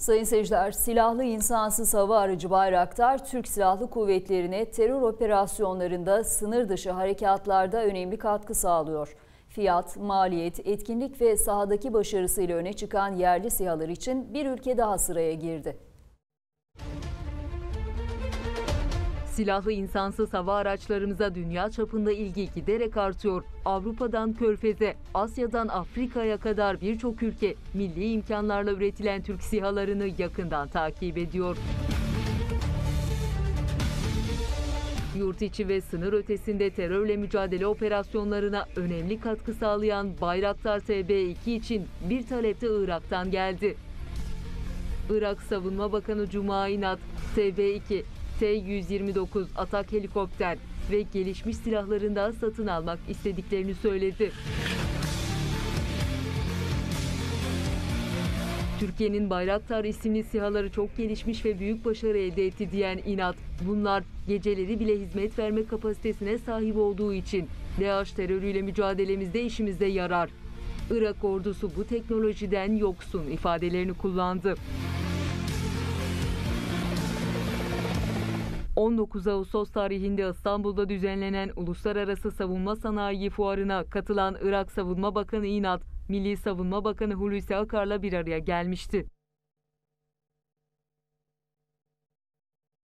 Sayın seyirciler, silahlı insansız hava aracı Bayraktar, Türk Silahlı Kuvvetleri'ne terör operasyonlarında, sınır dışı harekatlarda önemli katkı sağlıyor. Fiyat, maliyet, etkinlik ve sahadaki başarısıyla öne çıkan yerli SİHA'lar için bir ülke daha sıraya girdi. Silahlı insansız hava araçlarımıza dünya çapında ilgi giderek artıyor. Avrupa'dan Körfez'e, Asya'dan Afrika'ya kadar birçok ülke milli imkanlarla üretilen Türk SİHA'larını yakından takip ediyor. Yurt içi ve sınır ötesinde terörle mücadele operasyonlarına önemli katkı sağlayan Bayraktar TB2 için bir talep de Irak'tan geldi. Irak Savunma Bakanı Cuma İnat, TB2, T-129 atak helikopter ve gelişmiş silahlarından satın almak istediklerini söyledi. Türkiye'nin Bayraktar isimli SİHA'ları çok gelişmiş ve büyük başarı elde etti diyen İnat, bunlar geceleri bile hizmet verme kapasitesine sahip olduğu için DAEŞ terörüyle mücadelemizde işimize yarar. Irak ordusu bu teknolojiden yoksun ifadelerini kullandı. 19 Ağustos tarihinde İstanbul'da düzenlenen Uluslararası Savunma Sanayi Fuarı'na katılan Irak Savunma Bakanı İnat, Milli Savunma Bakanı Hulusi Akar'la bir araya gelmişti.